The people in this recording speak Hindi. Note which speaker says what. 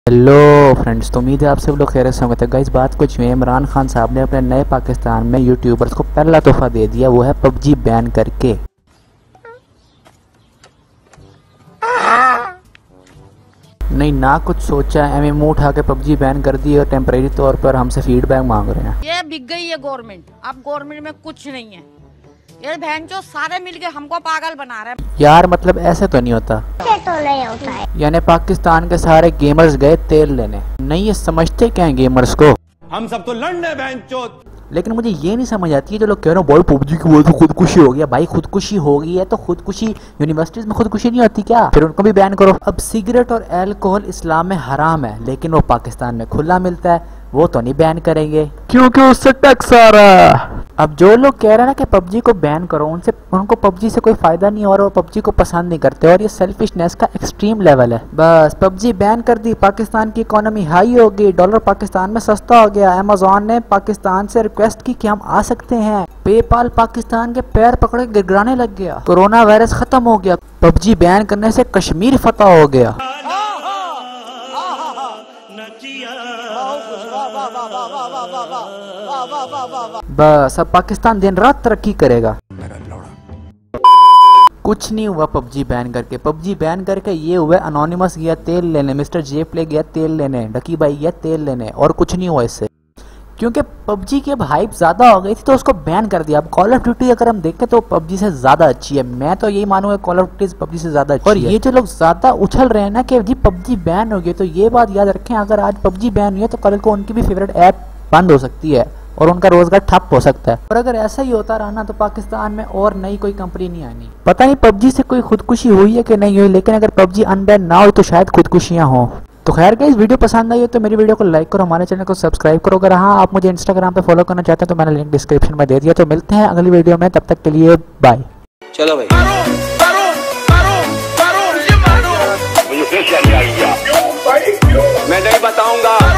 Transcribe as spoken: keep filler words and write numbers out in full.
Speaker 1: हेलो फ्रेंड्स, तो उम्मीद है आप सब लोग खैरियत से होंगे। तो गाइस बात कुछ हुई, इमरान खान साहब ने अपने नए पाकिस्तान में यूट्यूबर्स को पहला तोहफा दे दिया, वो है पबजी बैन करके। नहीं ना कुछ सोचा, एमएमओ उठा के पबजी बैन कर दी और टेम्परेरी तौर पर हमसे फीडबैक मांग रहे हैं।
Speaker 2: ये बिक गई है गवर्नमेंट, अब गवर्नमेंट में कुछ नहीं है। ये बहन जो सारे मिलके हमको पागल बना रहे हैं।
Speaker 1: यार मतलब ऐसे तो नहीं होता,
Speaker 3: तो नहीं होता है।
Speaker 1: यानी पाकिस्तान के सारे गेमर्स गए तेल लेने। नहीं ये समझते क्या है गेमर्स को,
Speaker 4: हम सब तो लड़ने बहन चोद।
Speaker 1: लेकिन मुझे ये नहीं समझ आती है जो लोग कह रहे हो भाई पबजी की वजह से खुदकुशी हो गया। भाई खुदकुशी हो गई है तो खुदकुशी यूनिवर्सिटीज में खुदकुशी नहीं होती क्या? फिर उनको भी बैन करो। अब सिगरेट और अल्कोहल इस्लाम में हराम है, लेकिन वो पाकिस्तान में खुला मिलता है, वो तो नहीं बैन करेंगे क्योंकि उससे टैक्स आ रहा है। अब जो लोग कह रहे हैं ना कि पबजी को बैन करो, उनसे उनको पबजी से कोई फायदा नहीं और वो पबजी को पसंद नहीं करते, और ये सेल्फिशनेस का एक्सट्रीम लेवल है। बस पबजी बैन कर दी, पाकिस्तान की इकोनॉमी हाई हो गई, डॉलर पाकिस्तान में सस्ता हो गया। अमेज़न ने पाकिस्तान से रिक्वेस्ट की कि हम आ सकते हैं, पेपाल पाकिस्तान के पैर पकड़ के गिड़गिड़ाने लग गया, कोरोना वायरस खत्म हो गया, पबजी बैन करने से कश्मीर फतह हो गया। बस अब पाकिस्तान दिन रात तरक्की करेगा। कुछ नहीं हुआ पबजी बैन करके। पबजी बैन करके ये हुआ, अनोनिमस गया तेल लेने, मिस्टर जे प्ले गया तेल लेने, डकी भाई गया तेल लेने, और कुछ नहीं हुआ इससे। क्योंकि पबजी की अब हाइप ज्यादा हो गई थी तो उसको बैन कर दिया। अब कॉल ऑफ ड्यूटी अगर हम देखें तो पबजी से ज्यादा अच्छी है। मैं तो यही मानूंगा कॉल ऑफ ड्यूटी पबजी से ज्यादा अच्छी है। और ये जो लोग ज्यादा उछल रहे हैं ना कि जी पबजी बैन हो गई, तो ये बात याद रखें, अगर आज पबजी बैन हुई है तो कल को उनकी भी फेवरेट ऐप बंद हो सकती है और उनका रोजगार ठप हो सकता है। और अगर ऐसा ही होता रहा ना तो पाकिस्तान में और नई कोई कंपनी नहीं आनी। पता नहीं पबजी से कोई खुदकुशी हुई है कि नहीं हुई, लेकिन अगर पबजी अनबैन ना हो तो शायद खुदकुशियां हो। तो खैर गाइस, वीडियो पसंद आई हो तो मेरी वीडियो को लाइक करो, हमारे चैनल को सब्सक्राइब करो। अगर हाँ आप मुझे इंस्टाग्राम पे फॉलो करना चाहते हैं तो मैंने लिंक डिस्क्रिप्शन में दे दिया। तो मिलते हैं अगली वीडियो में, तब तक के लिए बाय।
Speaker 5: चलो भाई, मैं नहीं बताऊंगा।